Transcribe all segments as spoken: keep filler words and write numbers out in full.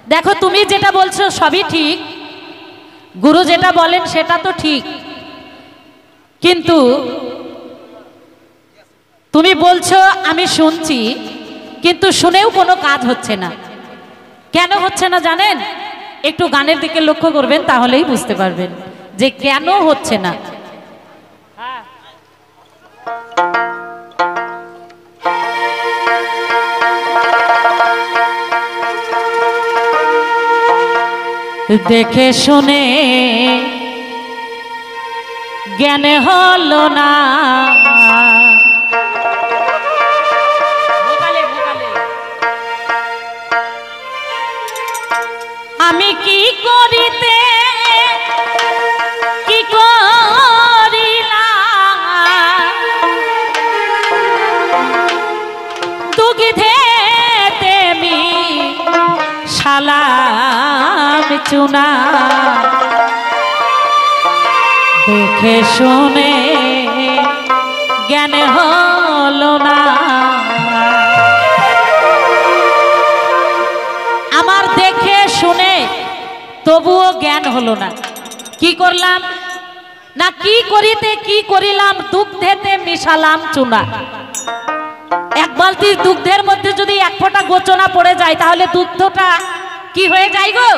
দেখো তুমি যেটা বলছো সবই ঠিক, গুরু যেটা বলেন সেটা তো ঠিক, কিন্তু তুমি বলছো আমি শুনছি, কিন্তু শুনেও কোনো কাজ হচ্ছে না। কেন হচ্ছে না জানেন? একটু গানের দিকে লক্ষ্য করবেন, তাহলেই বুঝতে পারবেন যে কেন হচ্ছে না। দেখে শুনে জ্ঞান হলো না, আমি কি করিতে কি করিলাম, দুগ্ধেতে মিশালাম চুনা, দেখে শুনে জ্ঞান হলো না। আমার দেখে শুনে তবুও জ্ঞান হলো না। কি করলাম না, কি করিতে কি করিলাম, দুগ্ধেতে মিশালাম চুনা। এক বালতি দুগ্ধের মধ্যে যদি এক ফোঁটা গোচনা পড়ে যায়, তাহলে দুগ্ধটা কি হয়ে যায় গো?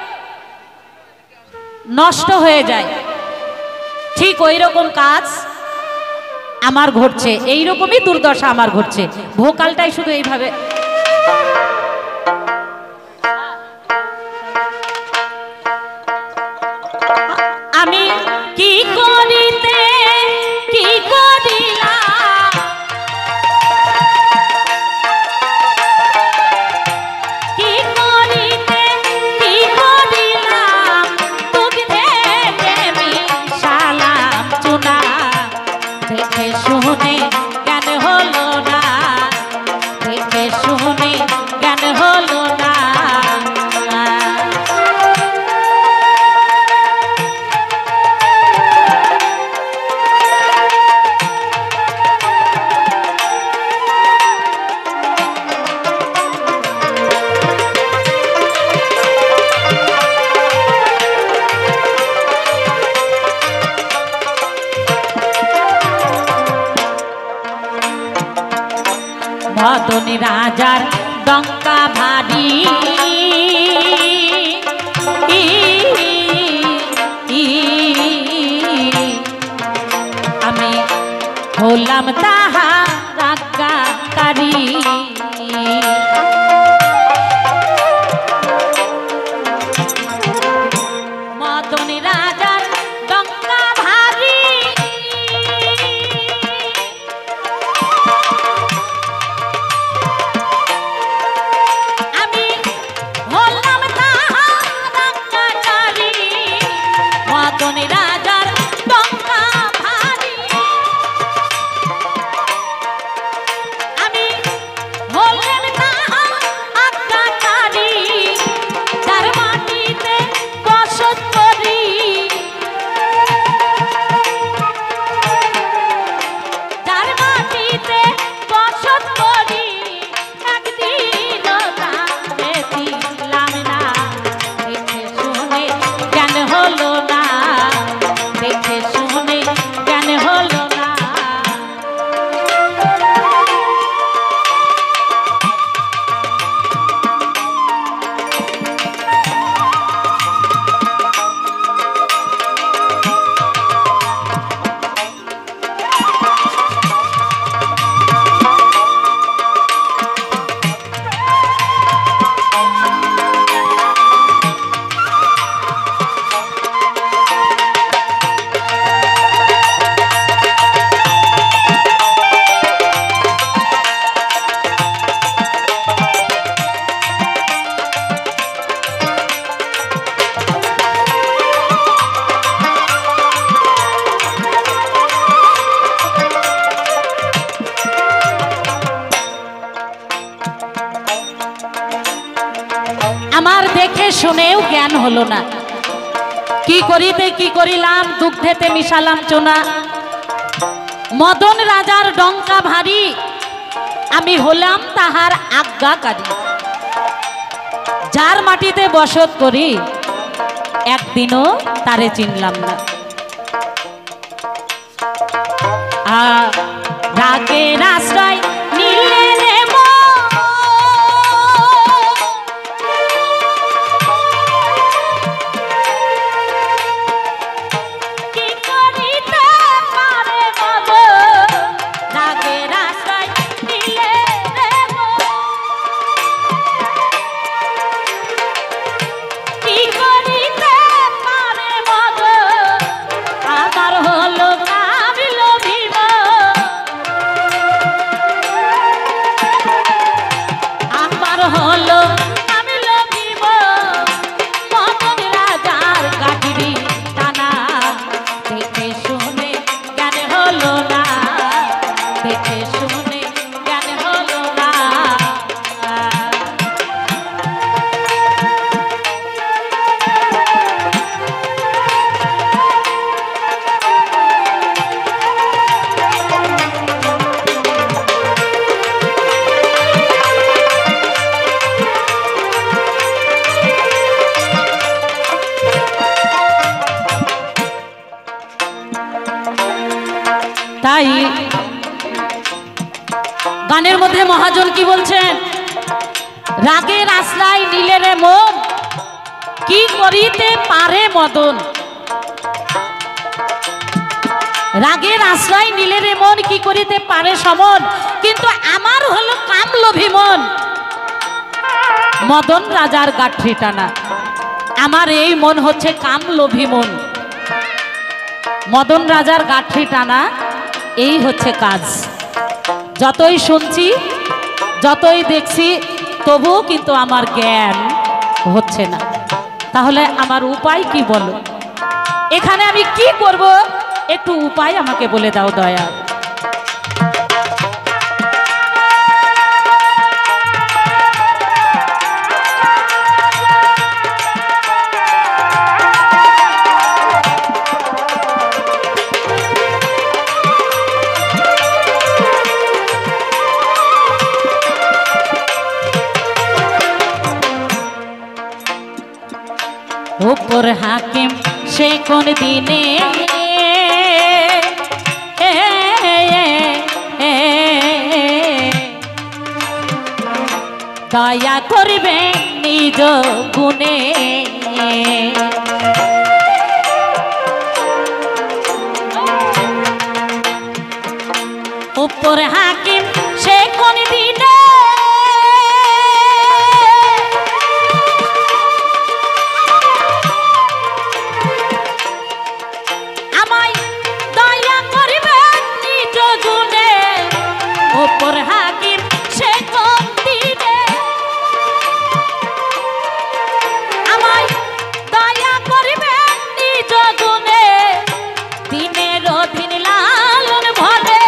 নষ্ট হয়ে যায়। ঠিক ওই রকম কাজ আমার ঘটছে, এইরকমই দুর্দশা আমার ঘটছে। ভোকালটাই শুধু এইভাবে, আমি কি করিতে কি করিলাম, কি করিতে কি করিলাম, দুগ্ধেতে মিশালাম চুনা, দেখে শুনে জ্ঞান হলো না, দেখে শুনে জ্ঞান হলো না। মদনী রাজার ডঙ্কা ভারী, আমি হলাম তাহার আজ্ঞাকারী, মদনী রাজার ডঙ্কা ভারী, আমার দেখে শুনেও জ্ঞান হলো না। কি করিতে কি করিলাম, দুগ্ধেতে মিশালাম চুনা, মদন রাজার ডঙ্কা ভারী, আমি হলাম তাহার আজ্ঞাকারী। যার মাটিতে বসত করি একদিনও তারে চিনলাম না। রাগের আশ্রয় নিলে রে কি করিতে পারে রাগের আশ্রয় নিলে রে কি করিতে পারে মগ আমার হলো হলো আমি লভিব মদন রাজার গাঠরি টানা দেখে শুনে জ্ঞান হলো না দেখে শুনে জ্ঞান হলো না তাই গানের মধ্যে মহাজন কি বলছেন? রাগের আশ্রয় নিলে রে মন কি করিতে পারে মদন। রাগের আশ্রয় নিলে রে মন কি করিতে পারে সমন, কিন্তু আমার হলো কামলোভী মন মদন রাজার গাঠরি টানা। আমার এই মন হচ্ছে কামলোভী মন মদন রাজার গাঠরি টানা। এই হচ্ছে কাজ। যতই শুনছি যতই দেখছি তবুও কিন্তু আমার জ্ঞান হচ্ছে না। তাহলে আমার উপায় কি বলো? এখানে আমি কি করব একটু উপায় আমাকে বলে দাও দয়া। উপর হাকিম সে কোন দিনে দয়া করবে নিজ গুণে উপর হাকিম সে কোন দিনে উপর হাকিম সে কোন দিনে আমায় দয়া করবে নিজ গুণে দিনের অধীন লালন ভরে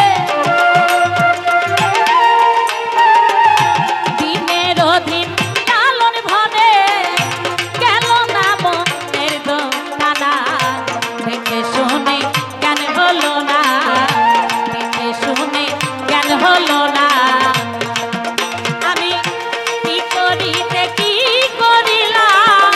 দিনের অধীন লালন ভরে গেল না মনের দোকানা দেখে শুনে কেন হলো না দেখে শুনে হলো না আমি কি করিতে কি করিলাম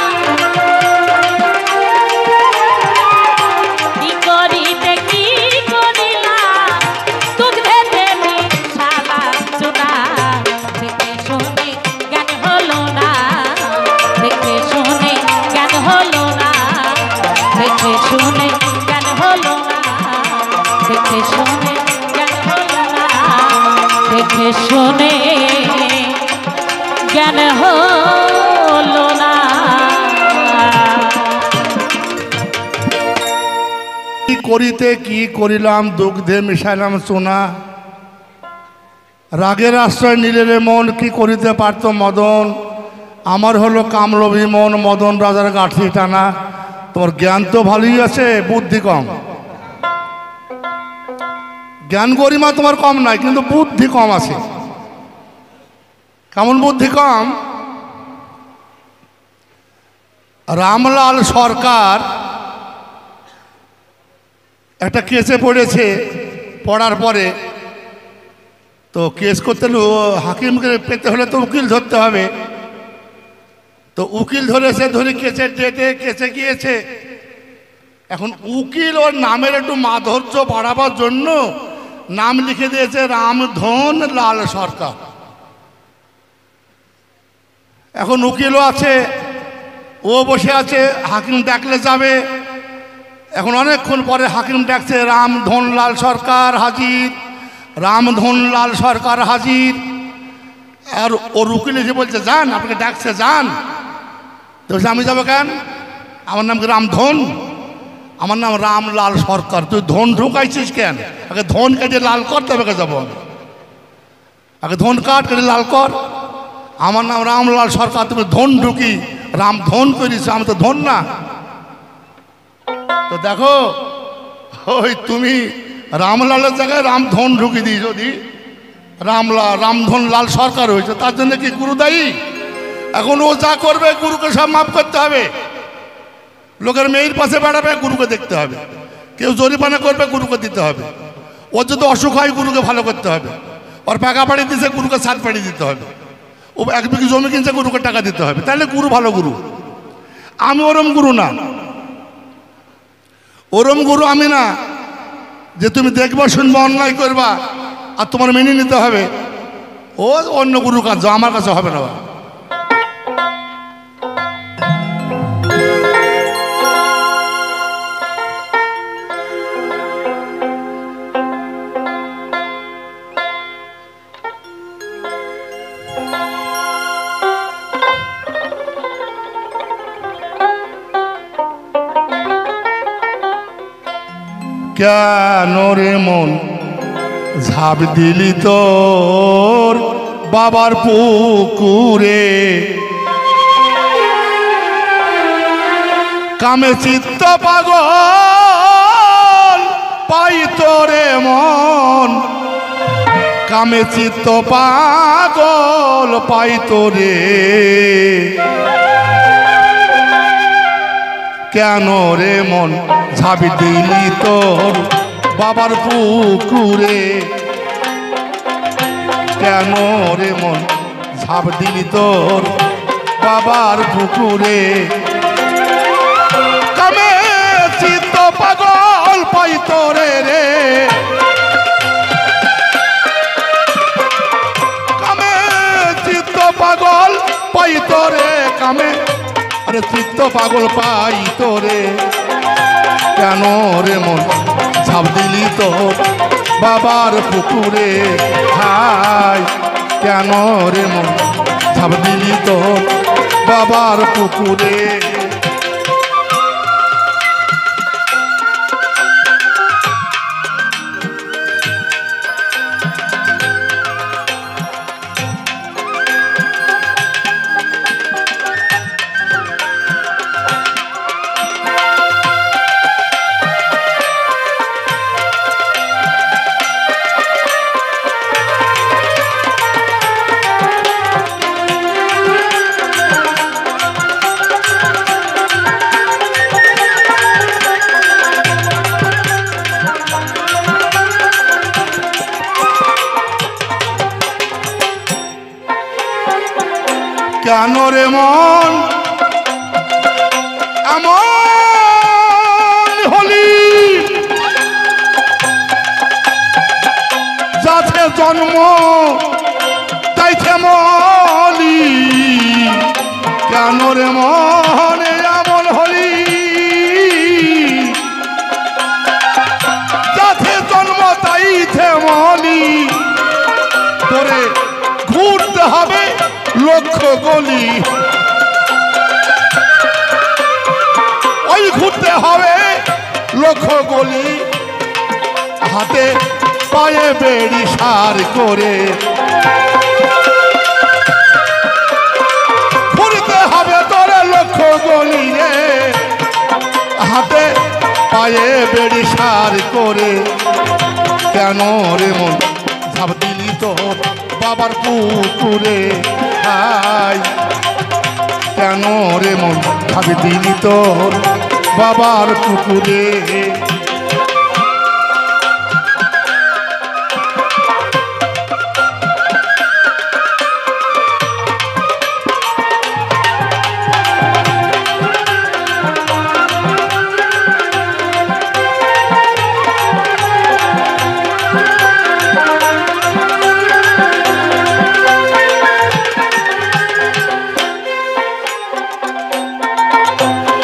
কি করিতে কি করিলাম দুগ্ধেতে মিশালা চুনা দেখে শুনে জ্ঞান হলো না দেখে শুনে জ্ঞান হলো না দেখে শুনে জ্ঞান হলো না দেখে শুনে দেখে শুনে জ্ঞান হলো না। কি করিতে কি করিলাম দুগ্ধে মিশাইলাম সোনা রাগের আশ্রয় নিলে রে মন কি করিতে পারত মদন আমার হলো কামলোভী মন মদন রাজার গাঠরি টানা। তোমার জ্ঞান তো ভালোই আছে বুদ্ধি কম। জ্ঞান গরিমা তোমার কম নাই কিন্তু বুদ্ধি কম আছে। কেমন বুদ্ধি কম? রামলাল সরকার একটা কেসে পড়েছে, পড়ার পরে তো কেস করতে হাকিমকে পেতে হলে তো উকিল ধরতে হবে। তো উকিল ধরেছে, ধরে কেসে ডেটে কেসে গিয়েছে। এখন উকিল ওর নামের একটু মাধুর্য বাড়াবার জন্য নাম লিখে দিয়েছে রামধন লাল সরকার। এখন উকিলও আছে, ও বসে আছে, হাকিম ডাকলে যাবে। এখন অনেকক্ষণ পরে হাকিম ডাকছে, রামধন লাল সরকার হাজির, রামধন লাল সরকার হাজির। আর ওর উকিল এসে বলছে যান, আপনাকে ডাকছে যান। তো আমি যাবো কেন? আমার নাম কি রামধন? আমার নাম রামলাল সরকার। তুই ধন ঢুকাইছিস কেন? আগে ধন কেটে লাল কর, তবে যাবো আমি। আগে ধন কাট, কেটে লাল কর। আমার নাম রামলাল সরকার, তুমি ধন ঢুকি রাম ধন করিস, আমি তো ধন না। তো দেখো, ওই তুমি রামলালের জায়গায় রামধন ঢুকি দিই, যদি রামলাল রামধন লাল সরকার হয়েছে, তার জন্য কি গুরু দায়ী? এখন ও যা করবে গুরুকে সব মাফ করতে হবে। লোকের মেয়ের পাশে বেড়াবে, গুরুকে দেখতে হবে। কেউ জরিমানা করবে, গুরুকে দিতে হবে। ওর যদি অসুখ হয়, গুরুকে ভালো করতে হবে। ওর পাকা পাড়ি দিচ্ছে, গুরুকে সাত পাড়ি দিতে হবে। ও এক বিঘি জমি কিনছে, গুরুকে টাকা দিতে হবে। তাহলে গুরু ভালো গুরু। আমি ওরম গুরু না, ওরম গুরু আমি না যে তুমি দেখবা শুনবা অন্যায় করবা আর তোমার মেনে নিতে হবে। ও অন্য গুরুর কাছে, আমার কাছে হবে না। কেন রে মন ঝাঁপ দিলি তোর বাবার পুকুরে, কামে চিত্ত পাগল পাই তোরে মন, কামে চিত্ত পাগল পাই তোরে। কেন রে মন ঝাঁপি দিলি তোর বাবার পুকুরে, কেন রে মন ঝাঁপ দিলি তোর বাবার পুকুরে, কামে চিত্ত পাগল পাই তোরে রে, কামে চিত্ত পাগল পাই তোরে, কামে আরে চিত্ত পাগল পাই তোরে। কেন রে মন ঝাঁপ দিলি তোর বাবার পুকুরে, হাই কেন রে মন ঝাঁপ দিলি তোর বাবার পুকুরে। কেন রে মন এমন হলি, যাতে জন্ম তাইতে মলি, কেন রে মন এমন হলি, যাতে জন্ম তাইতে মলি, তোরে ঘুরতে হবে লক্ষ গলি, ওই ঘুরতে হবে লক্ষ গলি, হাতে পায়ে বেড়ি সার করে ঘুরতে হবে তোরে লক্ষ গলি রে, হাতে পায়ে বেড়ি সার করে। কেন রে মন ঝাঁপ দিলি তোর বাবার পুকুরে, হাই কেন রে মন ঝাঁপ দিলি তোর বাবার পুকুরে।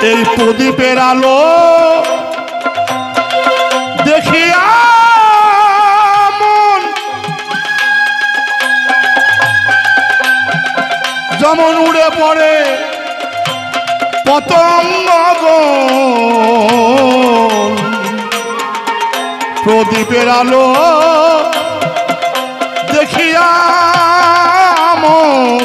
এই প্রদীপের আলো দেখিয়া মন যেমন উড়ে পড়ে পতঙ্গগণ, প্রদীপের আলো দেখিয়া মন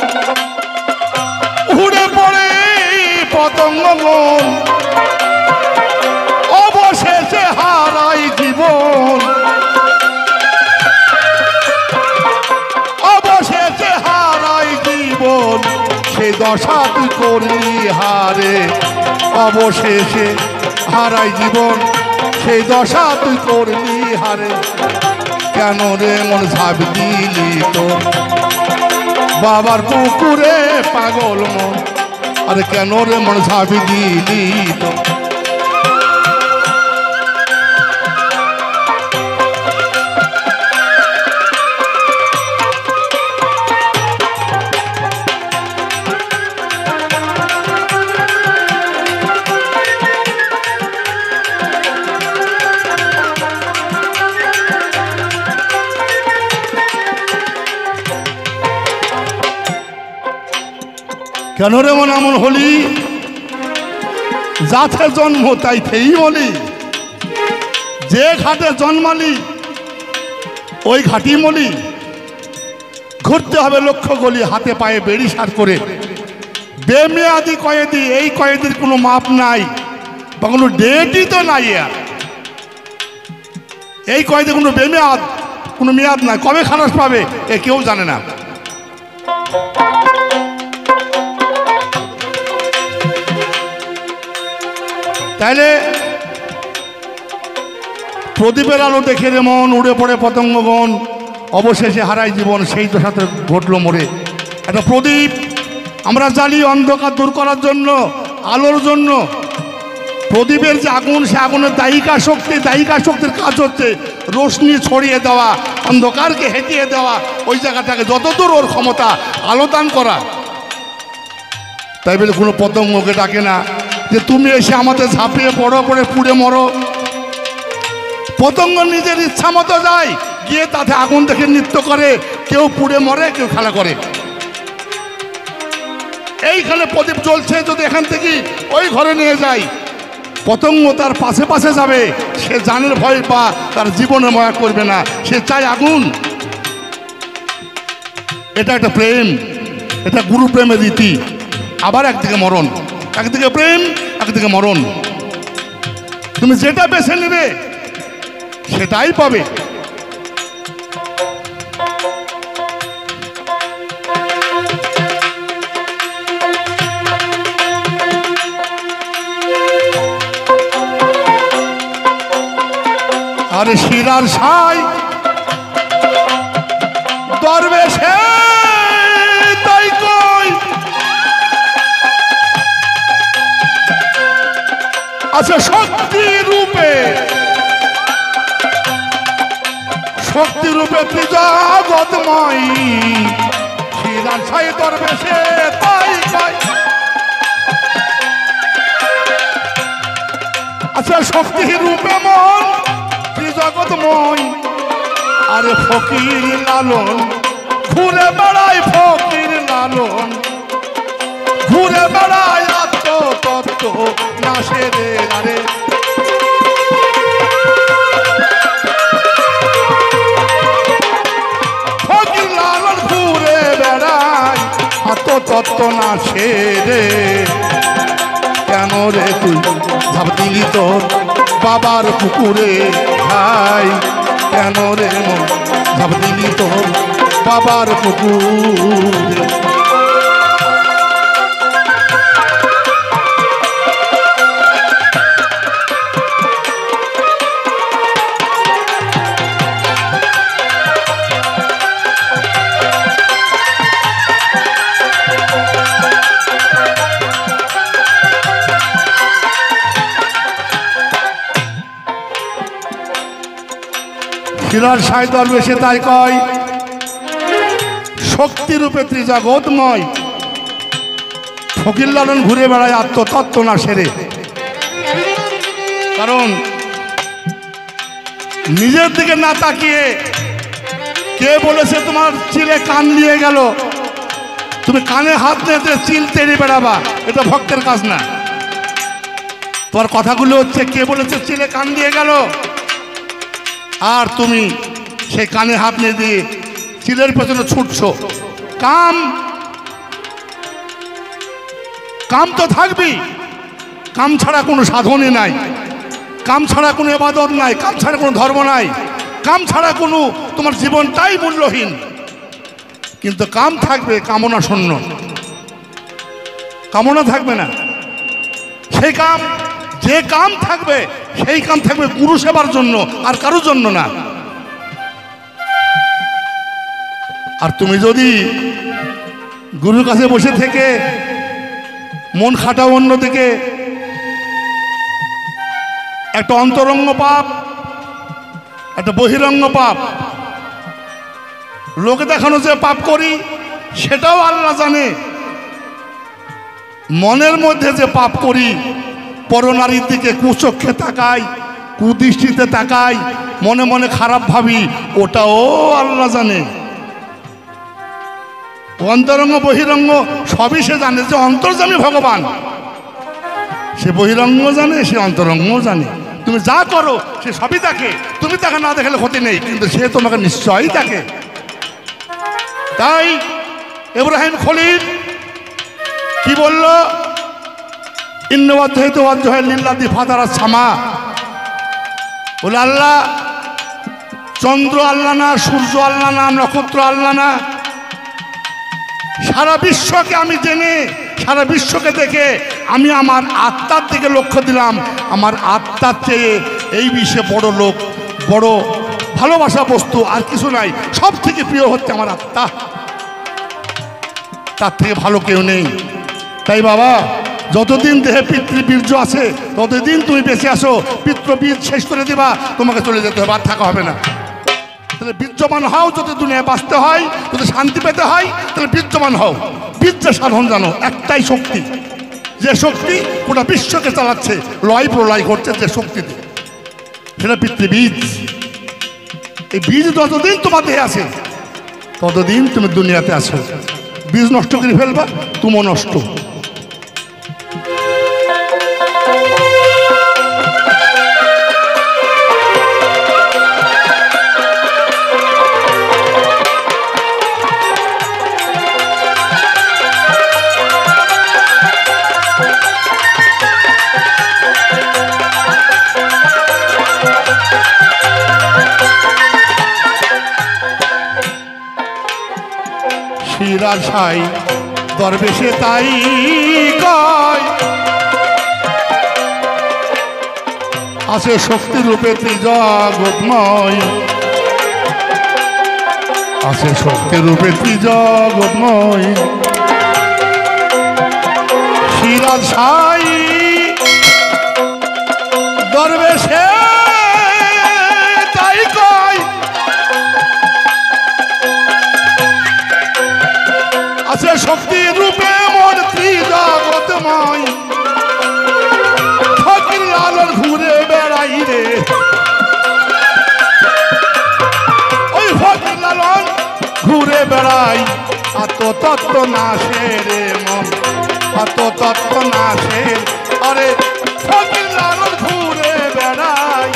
উড়ে পড়ে পতঙ্গগণ, অবশেষে হারাই জীবন, অবশেষে হারাই জীবন, সেই দশা তুই করলি হারে, অবশেষে হারাই জীবন, সেই দশা তুই করলি হারে। কেন রে মন ঝাঁপ দিলি তো বাবার পুকুরে পাগল মন, আরে কেন রে মন ঝাঁপ দিলি তো। কেন রে মন এমন হলি, যাতে জন্ম তাই থেই বলি, যে ঘাটে জন্মালি ওই ঘাটি মলি, ঘুরতে হবে লক্ষ্য গলি, হাতে পায়ে বেড়ি সার করে। বেমেয়াদি কয়েদি, এই কয়েদির কোনো মাপ নাই বা কোনো ডেটই তো নাই। আর এই কয়েদি কোনো বেমেয়াদ, কোনো মেয়াদ নাই, কবে খালাস পাবে এ কেউ জানে না। তাইলে প্রদীপের আলো দেখে রে মন উড়ে পড়ে পতঙ্গগণ, অবশেষে হারাই জীবন, সেই তো সাথে ঘটলো মোরে। একটা প্রদীপ আমরা জ্বালি অন্ধকার দূর করার জন্য, আলোর জন্য। প্রদীপের যে আগুন, সে আগুনের দায়িকা শক্তি, দায়িকা শক্তির কাজ হচ্ছে রোশনি ছড়িয়ে দেওয়া, অন্ধকারকে হেঁটিয়ে দেওয়া, ওই জায়গাটাকে যতদূর ওর ক্ষমতা আলো দান করা। তাই বলে কোনো পতঙ্গকে ডাকে না যে তুমি এসে আমাদের ঝাঁপিয়ে পড়ো, পড়ে পুড়ে মরো। পতঙ্গ নিজের ইচ্ছা মতো যায়, গিয়ে তাতে আগুন দেখে নৃত্য করে, কেউ পুড়ে মরে, কেউ খেলা করে। এইখানে প্রদীপ জ্বলছে, যদি এখান থেকে ওই ঘরে নিয়ে যায়, পতঙ্গ তার পাশে পাশে যাবে, সে জানের ভয় পা তার জীবনে ময়া করবে না, সে চায় আগুন। এটা একটা প্রেম, এটা গুরু প্রেমের রীতি। আবার একদিকে মরণ, একদিকে প্রেম, একদিকে মরণ। তুমি যেটা বেছে নেবে সেটাই পাবে। আরে শিরার সাই দরবেশে তাই কই, আচ্ছা শক্তি রূপে, শক্তি রূপে ত্রিজগৎময়, শিরার সাই দরবেশে তাই কই। আচ্ছা শক্তি রূপে মন ত্রিজগৎময়, আরে ফকির লালন ঘুরে বেড়ায়, ফকির লালন ঘুরে বেড়ায়, আত্ম তত্ত্ব নাশে রে। আরে ফকির লালন ঘুরে বেড়ায়, আত্ম তত্ত্ব নাশে রে। কেন রে তুই ঝাঁপ দিলি তোর বাবার পুকুরে ভাই, কেন রে মন ঝাঁপ দিলি তোর বাবার পুকুরে। শিরার সাই দরবেশে তাই কয়, শক্তিরূপে ত্রিজগৎময়, ফকির লালন ঘুরে বেড়ায় আত্মতত্ত্ব না সেরে। কারণ নিজের দিকে না তাকিয়ে কে বলেছে তোমার চিলে কান দিয়ে গেল, তুমি কানে হাত নিতে চিল তেড়ে বেড়াবা, এটা ভক্তের কাজ না। তোমার কথাগুলো হচ্ছে কে বলেছে চিলে কান দিয়ে গেল, আর তুমি সেই কানে হাত নিয়ে দিয়ে চিলের পেছনে ছুটছো। কাম কাম তো থাকবেই, কাম ছাড়া কোনো সাধনই নাই, কাম ছাড়া কোনো ইবাদত নাই, কাম ছাড়া কোনো ধর্ম নাই, কাম ছাড়া কোনো তোমার জীবনটাই মূল্যহীন। কিন্তু কাম থাকবে কামনা শূন্য, কামনা থাকবে না। সেই কাম যে কাম থাকবে সেই কাম থাকবে গুরু সেবার জন্য, আর কারোর জন্য না। আর তুমি যদি গুরুর কাছে বসে থেকে মন খাটাও অন্যদিকে, একটা অন্তরঙ্গ পাপ, একটা বহিরঙ্গ পাপ, লোকে দেখানো যে পাপ করি সেটাও আল্লাহ জানে। মনের মধ্যে যে পাপ করি, পরনারীর দিকে কুচক্ষে তাকাই, কুদৃষ্টিতে তাকাই, মনে মনে খারাপ ভাবি, ওটাও আল্লাহ জানে। অন্তরঙ্গ বহিরঙ্গ সবই সে জানে, যে অন্তর্যামী ভগবান সে বহিরঙ্গ জানে, সে অন্তরঙ্গ জানে। তুমি যা করো সে সবই দেখে, তুমি তাকে না দেখলে ক্ষতি নেই, কিন্তু সে তোমাকে নিশ্চয়ই দেখে। তাই ইব্রাহিম খলিল কি বলল? ইন্নওয়াজ্জাহিতু ওয়াজহাই লিল্লাযী ফাতারাস সামা। বলে আল্লাহ, চন্দ্র আল্লাহ না, সূর্য আল্লাহ না, নক্ষত্র আল্লাহ না, সারা বিশ্বকে আমি জেনে, সারা বিশ্বকে দেখে আমি আমার আত্মার দিকে লক্ষ্য দিলাম। আমার আত্মার চেয়ে এই বিশ্বে বড় লোক, বড় ভালোবাসা বস্তু আর কিছু নাই। সব থেকে প্রিয় হচ্ছে আমার আত্মা, তার থেকে ভালো কেউ নেই। তাই বাবা, যতদিন দেহে পিতৃবীর্য আছে ততদিন তুমি বেঁচে আসো। পিতৃবীজ শেষ করে দিবা, তোমাকে চলে যেতে হবে, আর থাকা হবে না। তাহলে বীর্যমান হও, যদি দুনিয়ায় বাঁচতে হয়, যদি শান্তি পেতে হয়, তাহলে বীর্যমান হও। বীর্য সাধন জানো, একটাই শক্তি, যে শক্তি গোটা বিশ্বকে চালাচ্ছে, লয় প্রলয় করছে যে শক্তিতে, সেটা পিতৃবীজ। এই বীজ যতদিন তোমার দেহে আছে ততদিন তুমি দুনিয়াতে আসো। বীজ নষ্ট করে ফেলবা, তুমিও নষ্ট। শিরাশাই দরবেশে তাই কয়, আছে শক্তি রূপে ত্রিজগৎময়, আছে শক্তি রূপে ত্রিজগৎময়। শিরাশাই দরবেশে তাই কয়, আছে শক্তি রূপে মোর ত্রিজগৎময়। ফকির লালন ঘুরে বেড়াই রে, ওই ফকির লালন ঘুরে বেড়াই, আত্মতত্ত্ব নাশে রে মন, আত্মতত্ত্ব নাশে। আরে ফকির লালন ঘুরে বেড়াই,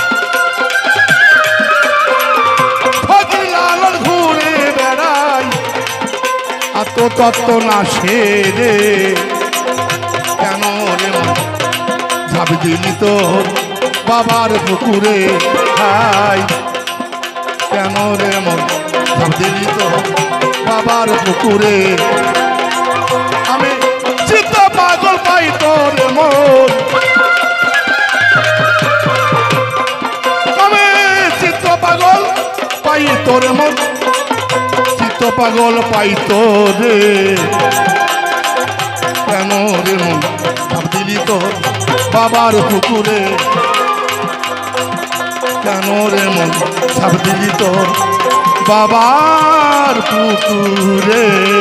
ফকির লালন ঘুরে বেড়াই, আত্মতত্ত্ব নাশে রে। কেন রে ঝাঁপ দিলি তোর বাবার পুকুরে, হাই কেন রে মন ঝাঁপ দিলি তোর বাবার পুকুরে। আমি চিত্ত পাগল পাই তোর মন, আমি চিত্ত পাগল পাই তোর মন, চিত্ত পাগল পাই তোরে। কেন রে মন ঝাঁপ দিলি তোর বাবার পুকুরে, কেন রে মন ঝাঁপ দিলি তোর বাবার পুকুরে।